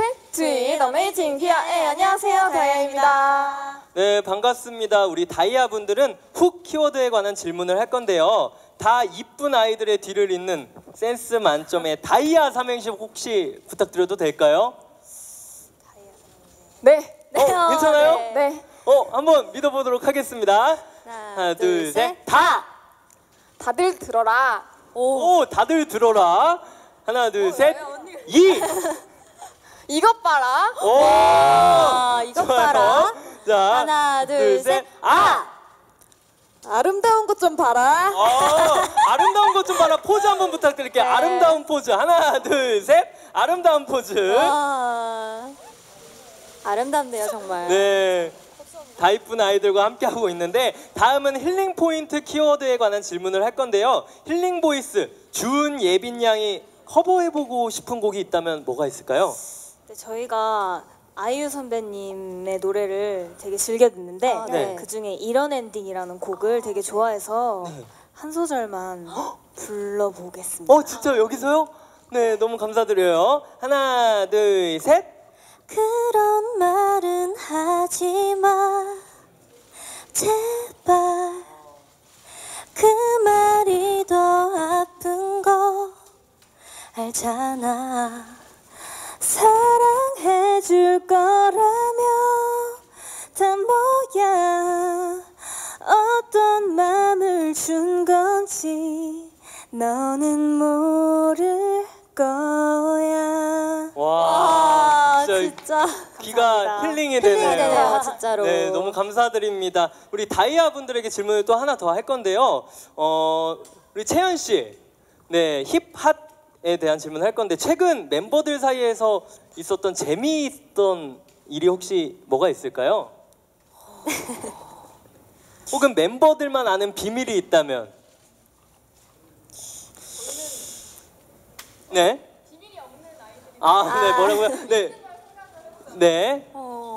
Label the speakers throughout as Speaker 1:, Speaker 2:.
Speaker 1: 셋! 트윗 어메이징 디아. 안녕하세요, 다이아입니다.
Speaker 2: 네, 반갑습니다. 우리 다이아 분들은 훅 키워드에 관한 질문을 할 건데요. 다 이쁜 아이들의 뒤를 잇는 센스 만점의 다이아 삼행시 혹시 부탁드려도 될까요?
Speaker 1: 네.
Speaker 2: 괜찮아요?
Speaker 1: 네.
Speaker 2: 한번 믿어보도록 하겠습니다. 하나, 둘, 셋. 다!
Speaker 1: 다들 들어라.
Speaker 2: 오, 다들 들어라. 하나, 둘, 셋. 이!
Speaker 1: 이것 봐라.
Speaker 2: 오!
Speaker 3: 이것 봐라.
Speaker 2: 자,
Speaker 3: 하나, 둘, 셋.
Speaker 1: 아름다운 것 좀 봐라.
Speaker 2: 아름다운 것 좀 봐라. 포즈 한번 부탁드릴게요.
Speaker 3: 네.
Speaker 2: 아름다운 포즈. 하나, 둘, 셋. 아름다운 포즈.
Speaker 3: 아름답네요, 정말.
Speaker 2: 네. 다 이쁜 아이들과 함께하고 있는데 다음은 힐링 포인트 키워드에 관한 질문을 할 건데요. 힐링 보이스 준예빈 양이 커버해보고 싶은 곡이 있다면 뭐가 있을까요?
Speaker 3: 네, 저희가 아이유 선배님의 노래를 되게 즐겨 듣는데
Speaker 2: 네.
Speaker 3: 그중에 이런 엔딩이라는 곡을 되게 좋아해서 한 소절만 불러보겠습니다.
Speaker 2: 진짜 여기서요? 네, 너무 감사드려요. 하나, 둘, 셋.
Speaker 3: 그런 말은 하지 마 제발 그 말이 더 아픈 거 알잖아 사랑해줄 거라며 다 뭐야 어떤 맘을 준 건지 너는 모를 거야.
Speaker 2: 와,
Speaker 3: 진짜
Speaker 2: 귀가 힐링이 되네요.
Speaker 3: 진짜로.
Speaker 2: 네, 너무 감사드립니다. 우리 다이아 분들에게 질문을 또 하나 더 할 건데요. 우리 채연 씨, 네, 힙핫에 대한 질문을 할 건데 최근 멤버들 사이에서 있었던 재미있던 일이 혹시 뭐가 있을까요? 혹은 멤버들만 아는 비밀이 있다면? 네. 비밀이 없는 아이들. 네, 뭐라고요? 네. 네.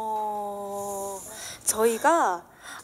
Speaker 3: 저희가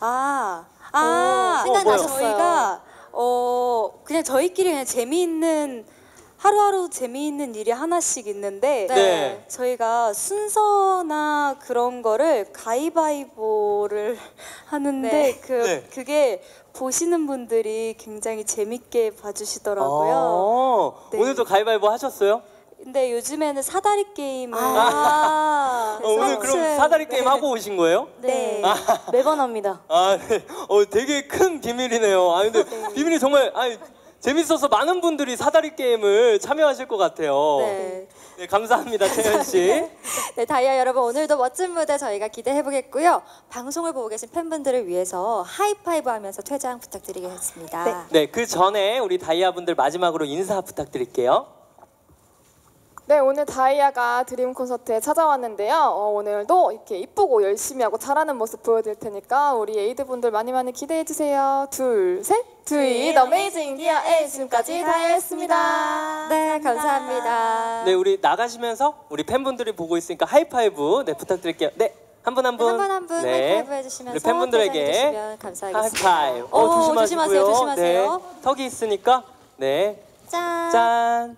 Speaker 2: 생각나셨어요.
Speaker 3: 저희가 그냥 저희끼리 그냥 재미있는 하루하루 재미있는 일이 하나씩 있는데
Speaker 2: 네.
Speaker 3: 저희가 순서나 그런 거를 가위바위보를 하는데 그게 보시는 분들이 굉장히 재밌게 봐주시더라고요.
Speaker 2: 네. 오늘도 가위바위보 하셨어요?
Speaker 3: 근데 요즘에는 사다리 게임을
Speaker 2: 오늘 그럼 사다리 게임 하고 오신 거예요?
Speaker 3: 네. 매번 합니다.
Speaker 2: 네. 되게 큰 비밀이네요. 근데 비밀이 정말 재밌어서 많은 분들이 사다리 게임을 참여하실 것 같아요.
Speaker 3: 네.
Speaker 2: 네, 감사합니다, 채연 씨.
Speaker 3: 네, 다이아 여러분 오늘도 멋진 무대 저희가 기대해 보겠고요. 방송을 보고 계신 팬분들을 위해서 하이파이브 하면서 퇴장 부탁드리겠습니다.
Speaker 2: 네, 그 전에 우리 다이아 분들 마지막으로 인사 부탁드릴게요.
Speaker 1: 네, 오늘 다이아가 드림 콘서트에 찾아왔는데요. 오늘도 이렇게 이쁘고 열심히 하고 잘하는 모습 보여드릴 테니까 우리 에이드 분들 많이 기대해 주세요. 둘, 셋. 트윗 어메이징 디아. 지금까지 다이아였습니다.
Speaker 3: 네, 감사합니다.
Speaker 2: 네, 우리 나가시면서 우리 팬분들이 보고 있으니까 하이파이브 네, 부탁드릴게요. 네, 한 분 한 분.
Speaker 3: 한 분 하이파이브 해주시면서
Speaker 2: 우리 팬분들에게
Speaker 3: 해주시면 감사하겠습니다.
Speaker 2: 하이파이브.
Speaker 3: 조심하세요.
Speaker 2: 네, 턱이 있으니까
Speaker 3: 짠.
Speaker 2: 짠.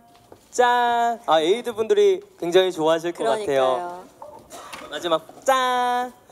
Speaker 2: 짠. 에이드 분들이 굉장히 좋아하실 것 같아요.
Speaker 3: 그러니까요.
Speaker 2: 마지막 짠.